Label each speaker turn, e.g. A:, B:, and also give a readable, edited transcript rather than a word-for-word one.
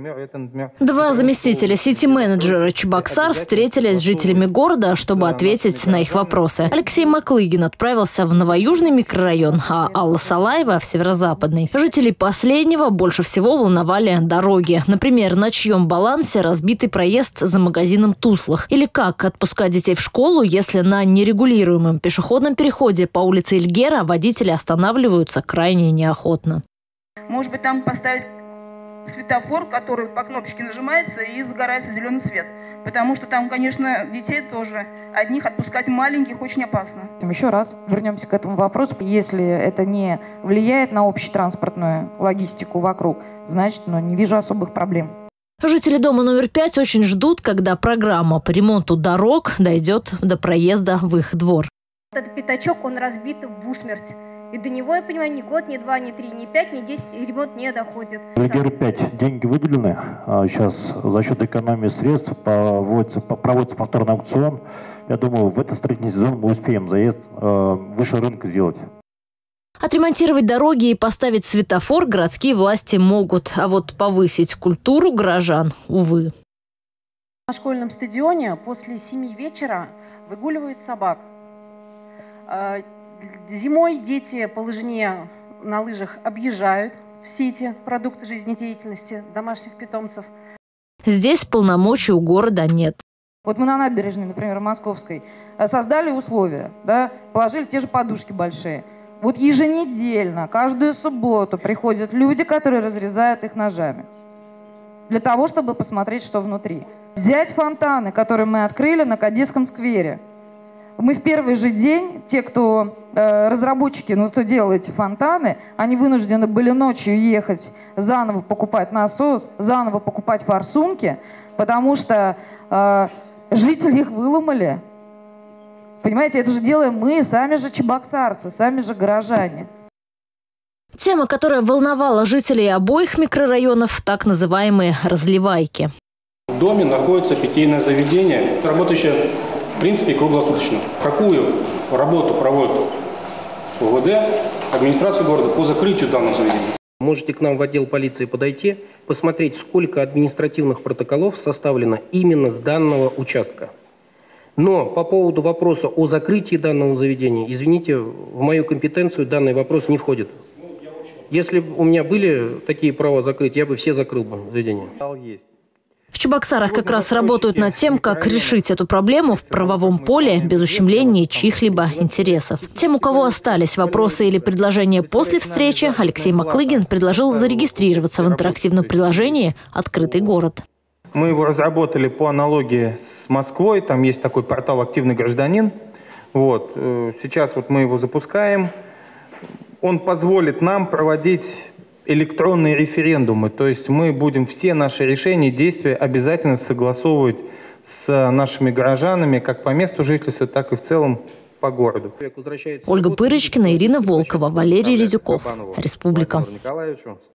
A: Два заместителя сити-менеджера Чебоксар встретились с жителями города, чтобы ответить на их вопросы. Алексей Маклыгин отправился в Новоюжный микрорайон, а Алла Салаева – в Северо-Западный. Жителей последнего больше всего волновали дороги. Например, на чьем балансе разбитый проезд за магазином Туслых? Или как отпускать детей в школу, если на нерегулируемом пешеходном переходе по улице Ильгера водители останавливаются крайне неохотно?
B: Может быть, там поставить светофор, который по кнопочке нажимается и загорается зеленый свет. Потому что там, конечно, детей тоже одних отпускать маленьких очень опасно.
C: Еще раз вернемся к этому вопросу. Если это не влияет на общетранспортную логистику вокруг, значит, не вижу особых проблем.
A: Жители дома номер 5 очень ждут, когда программа по ремонту дорог дойдет до проезда в их двор.
D: Этот пятачок, он разбит в усмерть. И до него, я понимаю, ни год, ни 2, ни 3, ни 5, ни 10 ремонт не доходит.
E: В Ильгеру 5 деньги выделены. Сейчас за счет экономии средств проводится повторный аукцион. Я думаю, в этот строительный сезон мы успеем заезд выше рынка сделать.
A: Отремонтировать дороги и поставить светофор городские власти могут, а вот повысить культуру горожан – увы.
F: На школьном стадионе после 7 вечера выгуливают собак. Зимой дети по лыжне на лыжах объезжают все эти продукты жизнедеятельности домашних питомцев.
A: Здесь полномочий у города нет.
C: Вот мы на набережной, например, Московской, создали условия, да, положили те же подушки большие. Вот еженедельно, каждую субботу приходят люди, которые разрезают их ножами. Для того, чтобы посмотреть, что внутри. Взять фонтаны, которые мы открыли на Кадетском сквере. Мы в первый же день, те, кто разработчики, кто делают эти фонтаны, они вынуждены были ночью ехать, заново покупать насос, заново покупать форсунки, потому что жители их выломали. Понимаете, это же делаем мы, сами же чебоксарцы, сами же горожане.
A: Тема, которая волновала жителей обоих микрорайонов, так называемые разливайки.
G: В доме находится питейное заведение, работающее в принципе круглосуточно. Какую работу проводит УВД, администрация города по закрытию данного заведения?
H: Можете к нам в отдел полиции подойти, посмотреть, сколько административных протоколов составлено именно с данного участка. Но по поводу вопроса о закрытии данного заведения, извините, в мою компетенцию данный вопрос не входит. Если бы у меня были такие права закрыть, я бы все закрыл бы заведение.
A: В Чебоксарах как раз работают над тем, как решить эту проблему в правовом поле без ущемления чьих-либо интересов. Тем, у кого остались вопросы или предложения после встречи, Алексей Маклыгин предложил зарегистрироваться в интерактивном приложении «Открытый город».
I: Мы его разработали по аналогии с Москвой. Там есть такой портал «Активный гражданин». Сейчас мы его запускаем. Он позволит нам проводить электронные референдумы. То есть мы будем все наши решения и действия обязательно согласовывать с нашими горожанами как по месту жительства, так и в целом по городу.
A: Ольга Пырочкина, Ирина Волкова, Валерий Резюков. Республика.